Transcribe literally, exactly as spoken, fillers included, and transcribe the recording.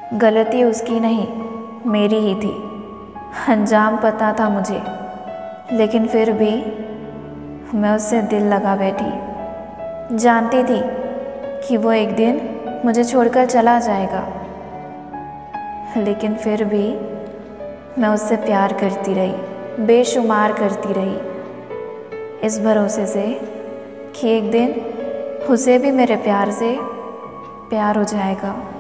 गलती उसकी नहीं, मेरी ही थी। अंजाम पता था मुझे, लेकिन फिर भी मैं उससे दिल लगा बैठी। जानती थी कि वो एक दिन मुझे छोड़कर चला जाएगा, लेकिन फिर भी मैं उससे प्यार करती रही, बेशुमार करती रही, इस भरोसे से कि एक दिन उसे भी मेरे प्यार से प्यार हो जाएगा।